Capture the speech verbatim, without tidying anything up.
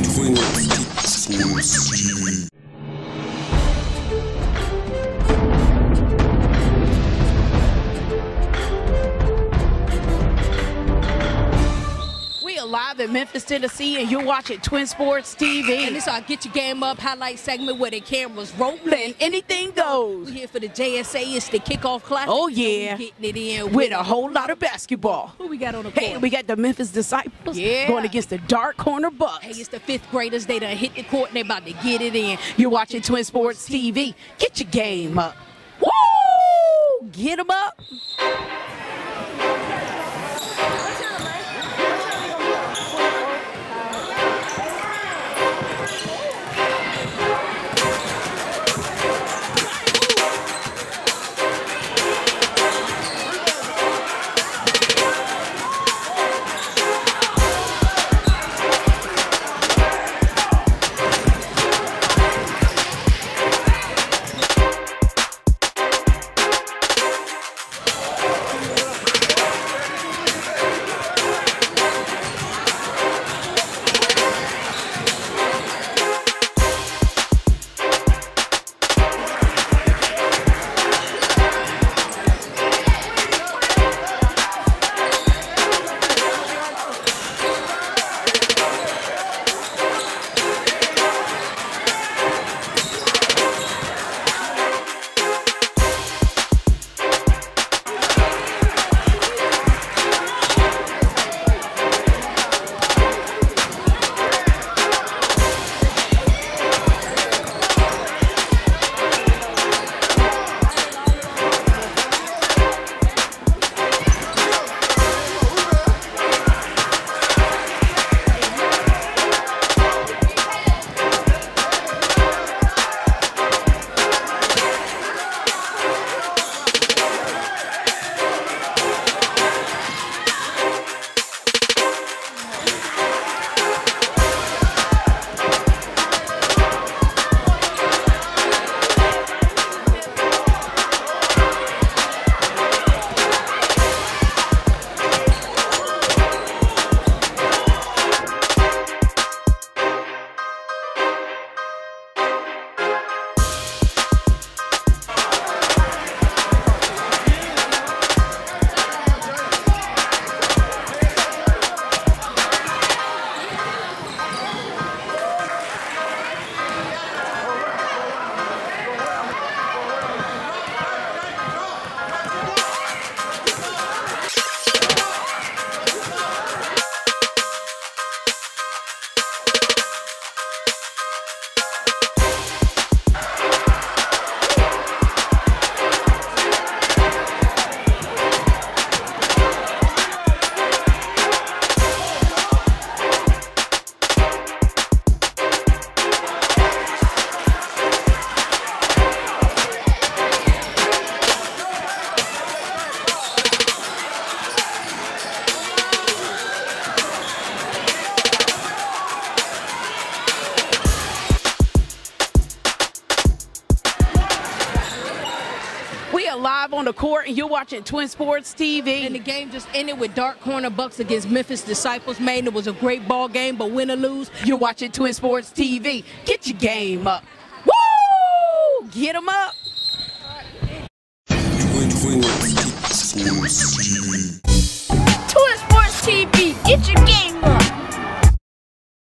TwinSportsTV. Live in Memphis, Tennessee, and you're watching Twin Sports T V. And this is our Get Your Game Up highlight segment where the camera's rolling. Anything goes. We're here for the J S A. It's the kickoff classic. Oh, yeah. So getting it in with, with a whole lot of basketball. Who we got on the court? Hey, we got the Memphis Disciples yeah. going against the Dark Corner Bucks. Hey, it's the fifth graders. They done hit the court and they about to get it in. You're watching Twin Sports T V. Get your game up. Woo! Get them up. Live on the court, and you're watching Twin Sports T V. And the game just ended with Dark Corner Bucks against Memphis Disciples. Man, it was a great ball game, but win or lose, you're watching Twin Sports T V. Get your game up. Woo! Get them up. Twin Sports T V. Twin Sports T V. Get your game up.